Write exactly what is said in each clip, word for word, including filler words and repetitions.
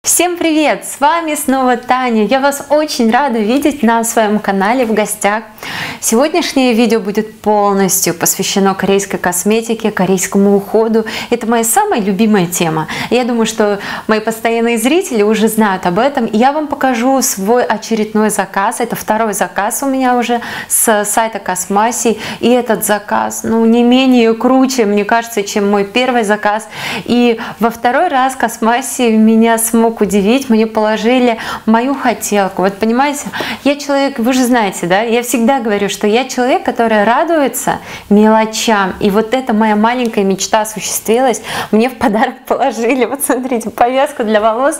Всем привет! С вами снова Таня. Я вас очень рада видеть на своем канале в гостях. Сегодняшнее видео будет полностью посвящено корейской косметике, корейскому уходу. Это моя самая любимая тема. Я думаю, что мои постоянные зрители уже знают об этом. Я вам покажу свой очередной заказ. Это второй заказ у меня уже с сайта Космаси. И этот заказ, ну, не менее круче, мне кажется, чем мой первый заказ. И во второй раз Космаси меня смог удивить, мне положили мою хотелку. Вот понимаете, я человек, вы же знаете, да, я всегда говорю, что я человек, который радуется мелочам. И вот эта моя маленькая мечта осуществилась. Мне в подарок положили, вот смотрите, повязку для волос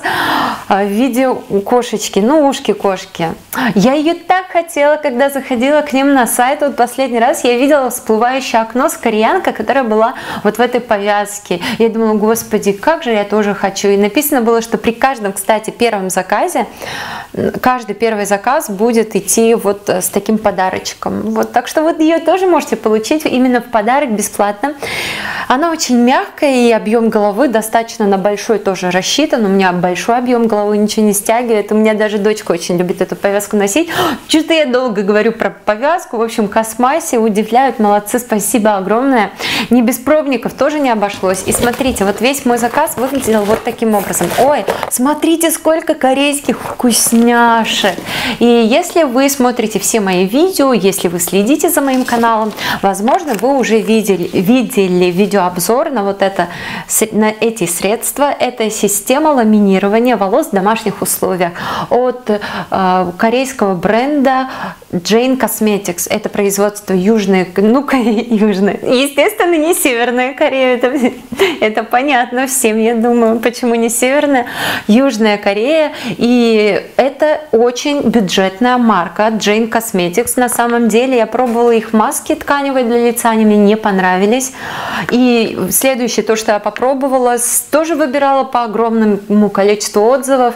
в виде кошечки, ну ушки кошки. Я ее так хотела, когда заходила к ним на сайт. Вот последний раз я видела всплывающее окно с кореянкой, которая была вот в этой повязке. Я думала, господи, как же я тоже хочу. И написано было, что при каждом, кстати, первом заказе, каждый первый заказ будет идти вот с таким подарочком. Вот, так что вот ее тоже можете получить именно в подарок бесплатно. Она очень мягкая, и объем головы достаточно на большой тоже рассчитан. У меня большой объем головы, ничего не стягивает. У меня даже дочка очень любит эту повязку носить. Что-то я долго говорю про повязку. В общем, Космаси удивляют, молодцы, спасибо огромное. Не без пробников тоже не обошлось. И смотрите, вот весь мой заказ выглядел вот таким образом. Ой, смотрите, сколько корейских вкусняшек. И если вы смотрите все мои видео, если вы следите за моим каналом, возможно, вы уже видели, видели видеообзор на вот это, на эти средства. Это система ламинирования волос в домашних условиях от э, корейского бренда Jane Cosmetics. Это производство Южной, ну-ка, Южной, естественно, не Северная Корея, это, это понятно всем, я думаю, почему не Северная, Южная Корея. И это очень бюджетная марка Jane Cosmetics. На самом деле я пробовала их маски тканевые для лица, они мне не понравились. И следующее, то, что я попробовала, тоже выбирала по огромному количеству отзывов.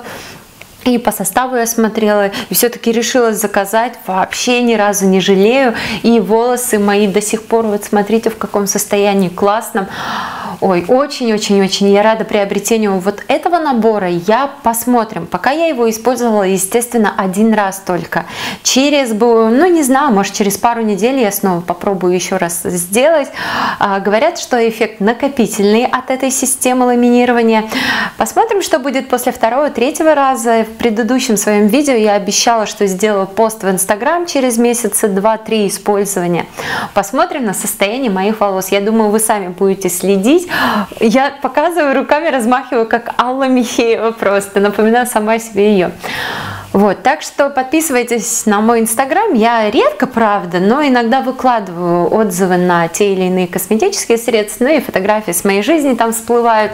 И по составу я смотрела, и все-таки решилась заказать, вообще ни разу не жалею. И волосы мои до сих пор, вот смотрите, в каком состоянии классном. Ой, очень-очень-очень я рада приобретению вот этого набора. Я посмотрим. Пока я его использовала, естественно, один раз только. Через, ну не знаю, может через пару недель я снова попробую еще раз сделать. А, говорят, что эффект накопительный от этой системы ламинирования. Посмотрим, что будет после второго, третьего раза. В предыдущем своем видео я обещала, что сделаю пост в Инстаграм через месяца два-три использования. Посмотрим на состояние моих волос. Я думаю, вы сами будете следить. Я показываю руками, размахиваю, как Алла Михеева просто. Напоминаю сама себе ее. Вот, так что подписывайтесь на мой инстаграм. Я редко, правда, но иногда выкладываю отзывы на те или иные косметические средства, ну и фотографии с моей жизни там всплывают,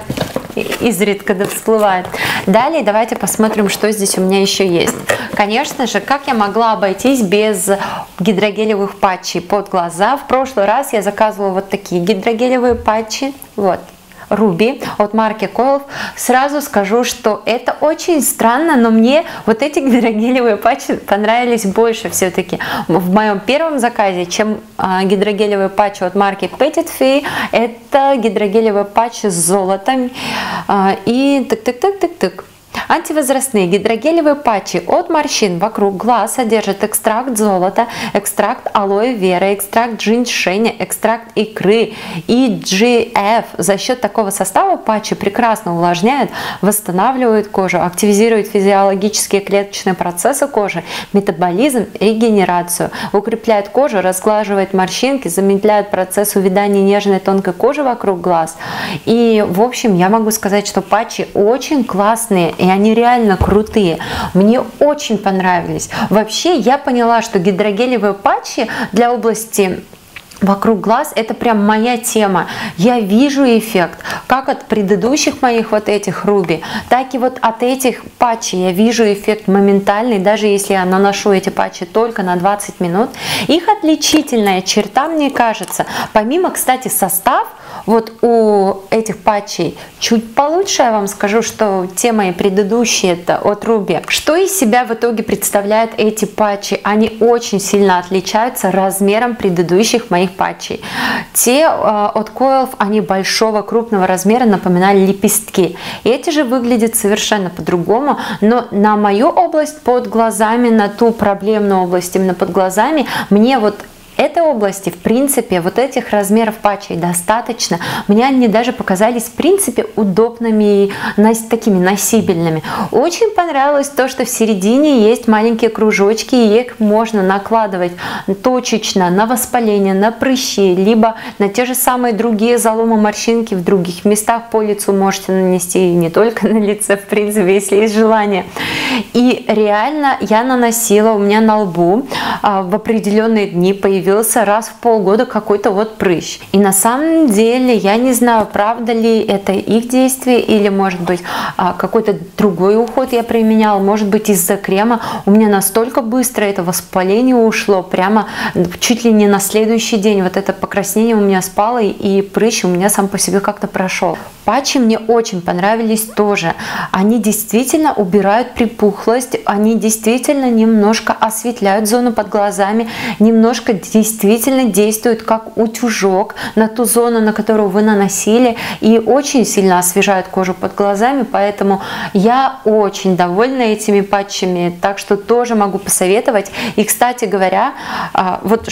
изредка да всплывают. Далее давайте посмотрим, что здесь у меня еще есть. Конечно же, как я могла обойтись без гидрогелевых патчей под глаза. В прошлый раз я заказывала вот такие гидрогелевые патчи. Вот. Руби от марки Коэлф. Сразу скажу, что это очень странно, но мне вот эти гидрогелевые патчи понравились больше все-таки в моем первом заказе, чем а, гидрогелевые патчи от марки Petit Fée. Это гидрогелевые патчи с золотом а, и тык-тык-тык-тык-тык. Антивозрастные гидрогелевые патчи от морщин вокруг глаз содержат экстракт золота, экстракт алоэ вера, экстракт женьшеня, экстракт икры и джи эф. За счет такого состава патчи прекрасно увлажняют, восстанавливают кожу, активизируют физиологические клеточные процессы кожи, метаболизм, регенерацию, укрепляют кожу, разглаживает морщинки, замедляют процесс увядания нежной тонкой кожи вокруг глаз. И в общем я могу сказать, что патчи очень классные. И они реально крутые. Мне очень понравились. Вообще я поняла, что гидрогелевые патчи для области вокруг глаз это прям моя тема. Я вижу эффект как от предыдущих моих вот этих Руби, так и вот от этих патчей я вижу эффект моментальный, даже если я наношу эти патчи только на двадцать минут. Их отличительная черта, мне кажется, помимо, кстати, состав Вот у этих патчей чуть получше. Я вам скажу, что те мои предыдущие это от Ruby. Что из себя в итоге представляют эти патчи? Они очень сильно отличаются размером предыдущих моих патчей. Те э, от Coilf, они большого крупного размера, напоминали лепестки. Эти же выглядят совершенно по-другому, но на мою область под глазами, на ту проблемную область именно под глазами, мне вот этой области, в принципе, вот этих размеров патчей достаточно. Мне они даже показались, в принципе, удобными и такими носибельными. Очень понравилось то, что в середине есть маленькие кружочки, и их можно накладывать точечно на воспаление, на прыщи, либо на те же самые другие заломы, морщинки в других местах по лицу можете нанести, и не только на лице, в принципе, если есть желание. И реально я наносила, у меня на лбу а, в определенные дни появился раз в полгода какой-то вот прыщ. И на самом деле я не знаю, правда ли это их действие, или может быть какой-то другой уход я применяла, может быть из-за крема. У меня настолько быстро это воспаление ушло, прямо чуть ли не на следующий день вот это покраснение у меня спало, и прыщ у меня сам по себе как-то прошел. Патчи мне очень понравились тоже. Они действительно убирают припухлость, они действительно немножко осветляют зону под глазами, немножко действительно действуют как утюжок на ту зону, на которую вы наносили, и очень сильно освежают кожу под глазами, поэтому я очень довольна этими патчами, так что тоже могу посоветовать. И, кстати говоря, вот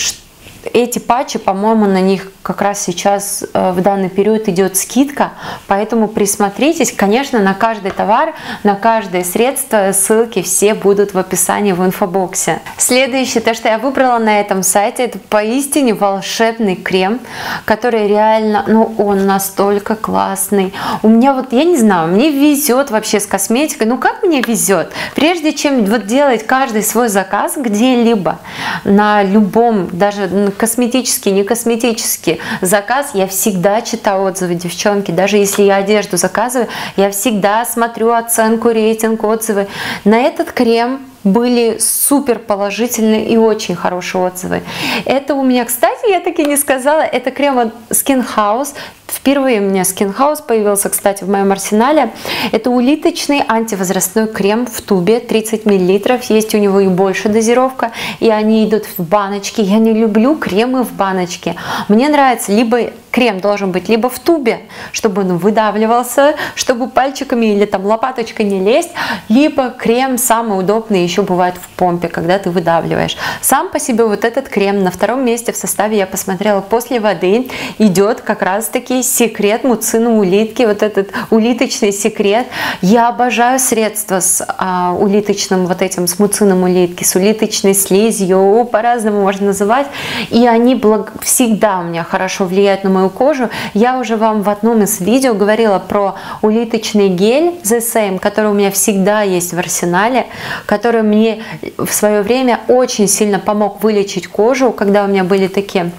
эти патчи, по-моему, на них как раз сейчас в данный период идет скидка, поэтому присмотритесь. Конечно, на каждый товар, на каждое средство ссылки все будут в описании в инфобоксе. Следующее, то, что я выбрала на этом сайте, это поистине волшебный крем, который реально, ну, он настолько классный. У меня вот, я не знаю, мне везет вообще с косметикой. Ну, как мне везет? Прежде чем вот делать каждый свой заказ где-либо, на любом, даже косметический, не косметический заказ, я всегда читаю отзывы, девчонки. Даже если я одежду заказываю, я всегда смотрю оценку, рейтинг, отзывы. На этот крем были супер положительные и очень хорошие отзывы. Это у меня, кстати, я таки не сказала, это крем от Skin House. Впервые у меня Skin House появился, кстати, в моем арсенале. Это улиточный антивозрастной крем в тубе, тридцать миллилитров. Есть у него и больше дозировка, и они идут в баночке. Я не люблю кремы в баночке. Мне нравится, либо крем должен быть либо в тубе, чтобы он выдавливался, чтобы пальчиками или там лопаточкой не лезть, либо крем самый удобный еще бывает в помпе, когда ты выдавливаешь. Сам по себе вот этот крем на втором месте в составе, я посмотрела, после воды идет как раз таки секрет муцина улитки, вот этот улиточный секрет. Я обожаю средства с а, улиточным вот этим, с муцином улитки, с улиточной слизью, по-разному можно называть, и они благ... всегда у меня хорошо влияют на мою кожу. Я уже вам в одном из видео говорила про улиточный гель The Same, который у меня всегда есть в арсенале, который мне в свое время очень сильно помог вылечить кожу, когда у меня были такие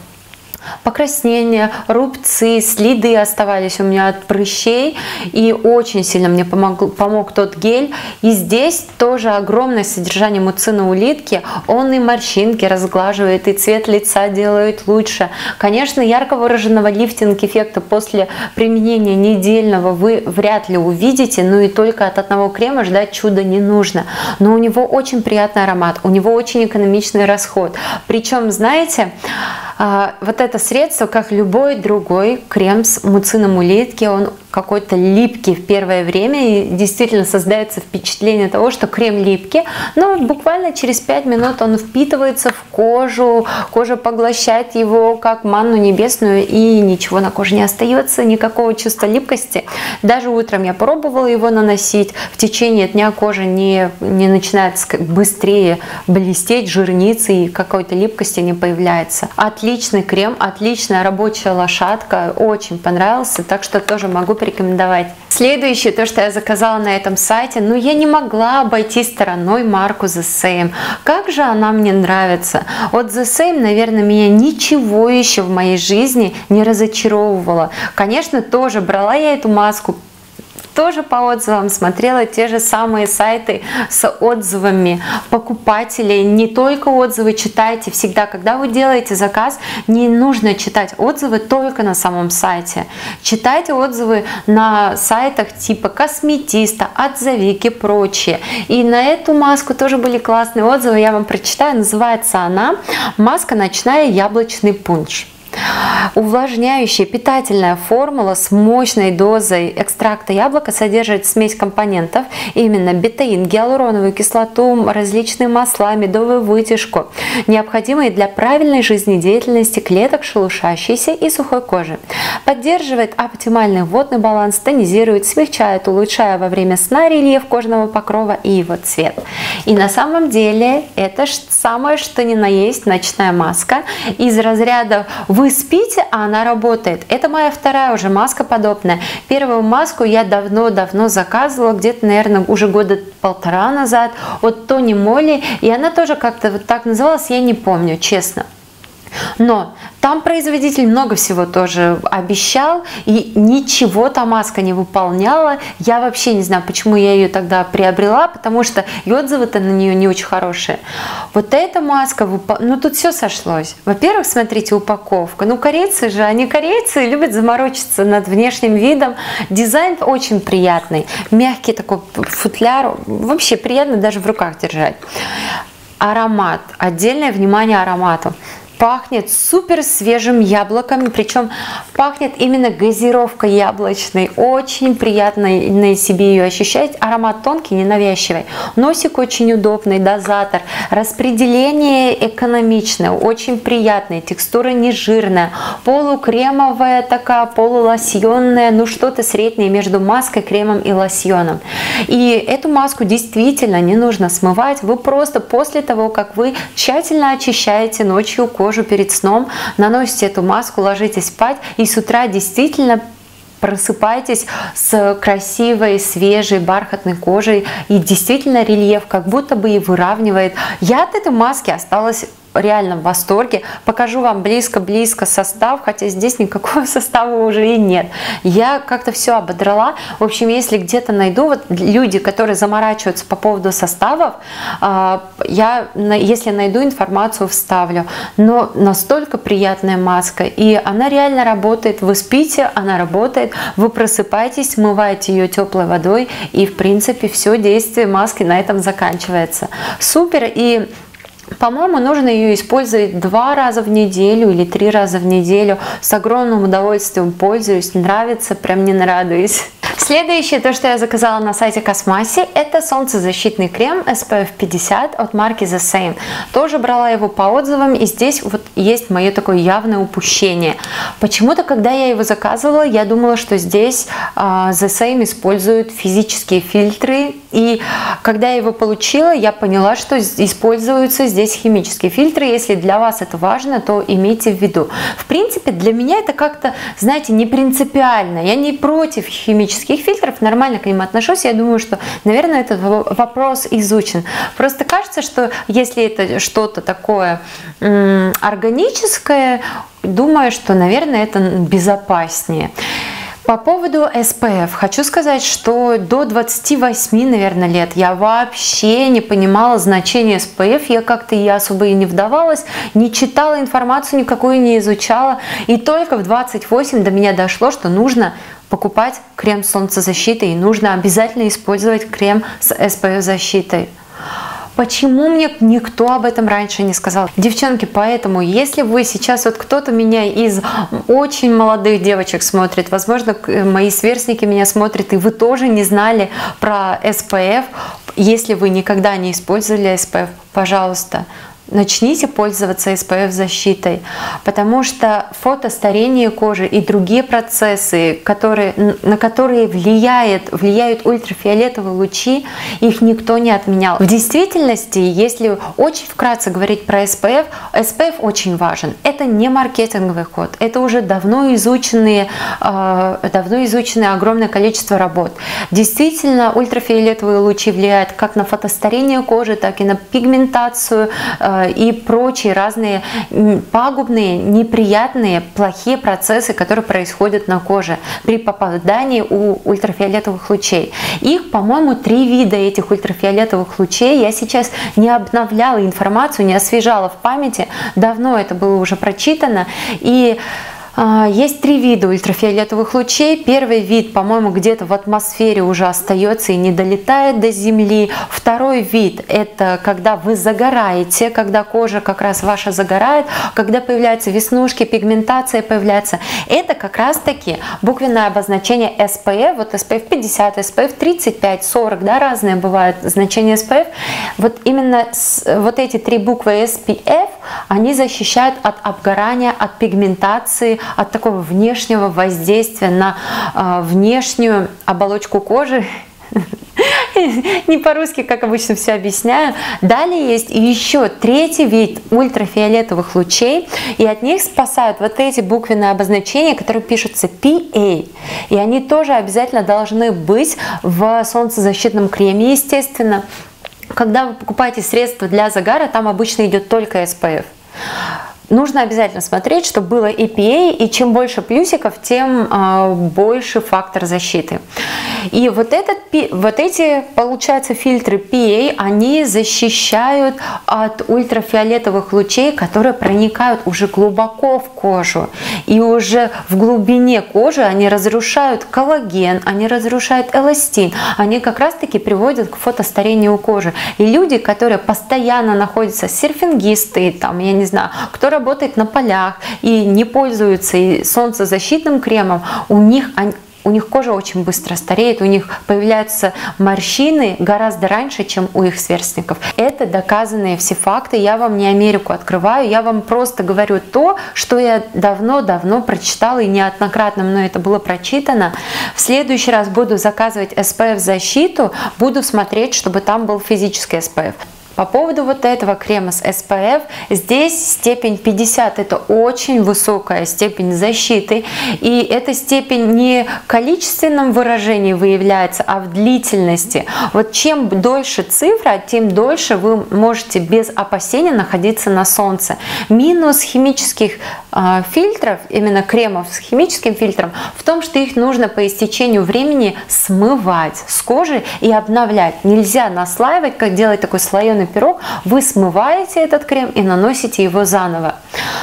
покраснения, рубцы, следы оставались у меня от прыщей, и очень сильно мне помог, помог тот гель. И здесь тоже огромное содержание муцина улитки, он и морщинки разглаживает, и цвет лица делает лучше. Конечно, ярко выраженного лифтинг-эффекта после применения недельного вы вряд ли увидите, но и только от одного крема ждать чуда не нужно. Но у него очень приятный аромат, у него очень экономичный расход. Причем, знаете, вот это средство, как любой другой крем с муцином улитки, он какой-то липкий в первое время, и действительно создается впечатление того, что крем липкий, но буквально через пять минут он впитывается в кожу, кожа поглощает его как манну небесную, и ничего на коже не остается, никакого чувства липкости. Даже утром я пробовала его наносить, в течение дня кожа не, не начинает быстрее блестеть, жирниться, и какой-то липкости не появляется. Отличный крем, отличная рабочая лошадка, очень понравился, так что тоже могу порекомендовать. Следующее, то, что я заказала на этом сайте, ну я не могла обойти стороной марку The Same. Как же она мне нравится. От The Same, наверное, меня ничего еще в моей жизни не разочаровывало. Конечно, тоже брала я эту маску тоже по отзывам, смотрела те же самые сайты с отзывами покупателей. Не только отзывы читайте всегда, когда вы делаете заказ, не нужно читать отзывы только на самом сайте. Читайте отзывы на сайтах типа Косметиста, Отзовик и прочее. И на эту маску тоже были классные отзывы, я вам прочитаю. Называется она «Маска ночная яблочный пунш». Увлажняющая питательная формула с мощной дозой экстракта яблока содержит смесь компонентов, именно бетаин, гиалуроновую кислоту, различные масла, медовую вытяжку, необходимые для правильной жизнедеятельности клеток шелушащейся и сухой кожи. Поддерживает оптимальный водный баланс, тонизирует, смягчает, улучшая во время сна рельеф кожного покрова и его цвет. И на самом деле это самое что ни на есть ночная маска из разряда «Вы спите, а она работает». Это моя вторая уже маска подобная. Первую маску я давно-давно заказывала, где-то, наверное, уже года полтора назад от Тони Моли. И она тоже как-то вот так называлась, я не помню, честно. Но там производитель много всего тоже обещал, и ничего та маска не выполняла. Я вообще не знаю, почему я ее тогда приобрела, потому что и отзывы-то на нее не очень хорошие. Вот эта маска, ну тут все сошлось. Во-первых, смотрите, упаковка. Ну корейцы же, они корейцы, любят заморочиться над внешним видом. Дизайн очень приятный, мягкий такой футляр, вообще приятно даже в руках держать. Аромат, отдельное внимание аромату. Пахнет супер свежим яблоками, причем пахнет именно газировкой яблочной. Очень приятно на себе ее ощущать. Аромат тонкий, ненавязчивый. Носик очень удобный, дозатор. Распределение экономичное, очень приятное. Текстура не жирная. Полукремовая такая, полулосьонная. Ну что-то среднее между маской, кремом и лосьоном. И эту маску действительно не нужно смывать. Вы просто после того, как вы тщательно очищаете ночью кожу, перед сном, наносите эту маску, ложитесь спать и с утра действительно просыпайтесь с красивой, свежей, бархатной кожей, и действительно рельеф как будто бы и выравнивает. Я от этой маски осталась реально в восторге. Покажу вам близко-близко состав, хотя здесь никакого состава уже и нет. Я как-то все ободрала. В общем, если где-то найду, вот люди, которые заморачиваются по поводу составов, я, если найду информацию, вставлю. Но настолько приятная маска, и она реально работает. Вы спите, она работает, вы просыпаетесь, смываете ее теплой водой, и в принципе все действие маски на этом заканчивается. Супер! И по-моему, нужно ее использовать два раза в неделю или три раза в неделю. С огромным удовольствием пользуюсь, нравится, прям не нарадуюсь. Следующее, то, что я заказала на сайте Космаси, это солнцезащитный крем эс пи эф пятьдесят от марки The Same. Тоже брала его по отзывам, и здесь вот есть мое такое явное упущение. Почему-то, когда я его заказывала, я думала, что здесь uh, The Same используют физические фильтры, и когда я его получила, я поняла, что используются здесь химические фильтры. Если для вас это важно, то имейте в виду. В принципе, для меня это как-то, знаете, не принципиально. Я не против химических фильтров, нормально к ним отношусь. Я думаю, что, наверное, этот вопрос изучен. Просто кажется, что если это что-то такое м, органическое, думаю, что, наверное, это безопаснее. По поводу эс пи эф хочу сказать, что до двадцати восьми, наверное, лет я вообще не понимала значения эс пи эф, я как-то и особо и не вдавалась, не читала информацию никакую, не изучала, и только в двадцать восемь до меня дошло, что нужно покупать крем с солнцезащитой, и нужно обязательно использовать крем с эс пи эф защитой. Почему мне никто об этом раньше не сказал? Девчонки, поэтому, если вы сейчас, вот кто-то меня из очень молодых девочек смотрит, возможно, мои сверстники меня смотрят, и вы тоже не знали про эс пи эф, если вы никогда не использовали эс пи эф, пожалуйста, начните пользоваться эс пи эф защитой, потому что фотостарение кожи и другие процессы, которые, на которые влияет, влияют ультрафиолетовые лучи, их никто не отменял. В действительности, если очень вкратце говорить про эс пи эф, эс пи эф очень важен. Это не маркетинговый ход, это уже давно изученные, давно изученное огромное количество работ. Действительно, ультрафиолетовые лучи влияют как на фотостарение кожи, так и на пигментацию и прочие разные пагубные, неприятные, плохие процессы, которые происходят на коже при попадании у ультрафиолетовых лучей. Их, по-моему, три вида этих ультрафиолетовых лучей. Я сейчас не обновляла информацию, не освежала в памяти. Давно это было уже прочитано. И есть три вида ультрафиолетовых лучей. Первый вид, по-моему, где-то в атмосфере уже остается и не долетает до Земли. Второй вид – это когда вы загораете, когда кожа как раз ваша загорает, когда появляются веснушки, пигментация появляется. Это как раз-таки буквенное обозначение эс пэ эф. Вот эс пэ эф пятьдесят, эс пэ эф тридцать пять, сорок, да, разные бывают значения эс пэ эф. Вот именно с, вот эти три буквы эс пэ эф, они защищают от обгорания, от пигментации, от такого внешнего воздействия на э, внешнюю оболочку кожи. Не по-русски, как обычно, все объясняю. Далее есть еще третий вид ультрафиолетовых лучей, и от них спасают вот эти буквенные обозначения, которые пишутся пи эй. И они тоже обязательно должны быть в солнцезащитном креме, естественно. Когда вы покупаете средства для загара, там обычно идет только эс пэ эф. Нужно обязательно смотреть, чтобы было и пи эй, и чем больше плюсиков, тем э, больше фактор защиты. И вот, этот, вот эти, получается, фильтры пи эй, они защищают от ультрафиолетовых лучей, которые проникают уже глубоко в кожу. И уже в глубине кожи они разрушают коллаген, они разрушают эластин, они как раз-таки приводят к фотостарению кожи. И люди, которые постоянно находятся, серфингисты, там, я не знаю, кто работает на полях и не пользуются и солнцезащитным кремом, у них, они, у них кожа очень быстро стареет, у них появляются морщины гораздо раньше, чем у их сверстников. Это доказанные все факты, я вам не Америку открываю, я вам просто говорю то, что я давно-давно прочитала и неоднократно мной это было прочитано. В следующий раз буду заказывать эс пэ эф защиту, буду смотреть, чтобы там был физический эс пэ эф. По поводу вот этого крема с эс пэ эф, здесь степень пятьдесят, это очень высокая степень защиты, и эта степень не в количественном выражении выявляется, а в длительности. Вот чем дольше цифра, тем дольше вы можете без опасения находиться на солнце. Минус химических э, фильтров, именно кремов с химическим фильтром, в том, что их нужно по истечению времени смывать с кожи и обновлять. Нельзя наслаивать, как делать такой слоеный пирог, вы смываете этот крем и наносите его заново.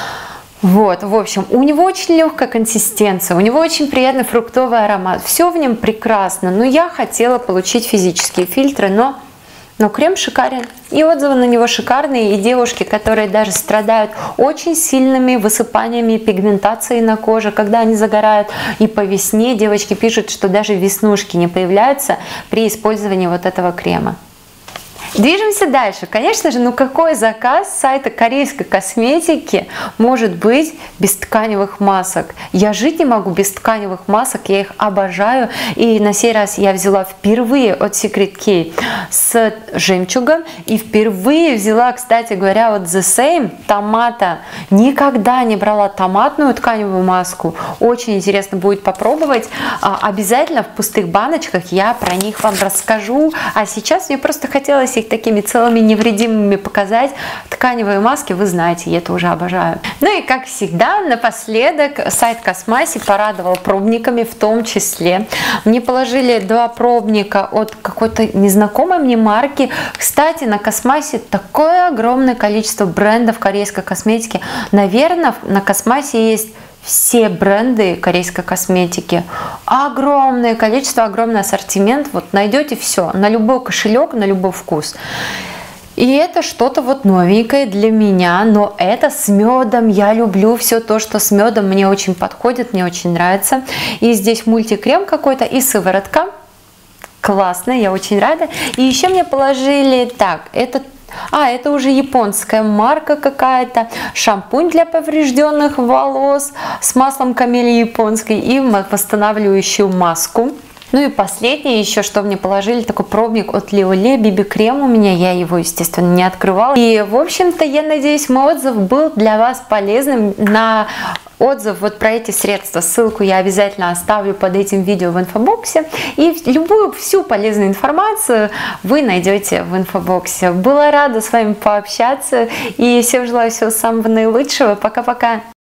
Вот, в общем, у него очень легкая консистенция, у него очень приятный фруктовый аромат, все в нем прекрасно, но я хотела получить физические фильтры, но, но крем шикарен, и отзывы на него шикарные, и девушки, которые даже страдают очень сильными высыпаниями и пигментацией на коже, когда они загорают, и по весне девочки пишут, что даже веснушки не появляются при использовании вот этого крема. Движемся дальше. Конечно же, ну какой заказ с сайта корейской косметики может быть без тканевых масок? Я жить не могу без тканевых масок, я их обожаю. И на сей раз я взяла впервые от Secret K с жемчугом. И впервые взяла, кстати говоря, от The Same томата. Никогда не брала томатную тканевую маску. Очень интересно будет попробовать. Обязательно в пустых баночках я про них вам расскажу. А сейчас мне просто хотелось их такими целыми невредимыми показать. Тканевые маски, вы знаете, я это уже обожаю. Ну и как всегда, напоследок сайт Космаси порадовал пробниками в том числе. Мне положили два пробника от какой-то незнакомой мне марки. Кстати, на Космаси такое огромное количество брендов корейской косметики. Наверное, на Космаси есть все бренды корейской косметики. Огромное количество, огромный ассортимент. Вот найдете все, на любой кошелек, на любой вкус. И это что-то вот новенькое для меня, но это с медом. Я люблю все то, что с медом, мне очень подходит, мне очень нравится. И здесь мультикрем какой-то и сыворотка. Классно, я очень рада. И еще мне положили, так, этот А, это уже японская марка какая-то. Шампунь для поврежденных волос с маслом камелии японской и восстанавливающую маску. Ну и последнее еще, что мне положили, такой пробник от Лиоле, би би-крем у меня, я его, естественно, не открывала. И, в общем-то, я надеюсь, мой отзыв был для вас полезным на отзыв вот про эти средства. Ссылку я обязательно оставлю под этим видео в инфобоксе. И любую всю полезную информацию вы найдете в инфобоксе. Была рада с вами пообщаться и всем желаю всего самого наилучшего. Пока-пока!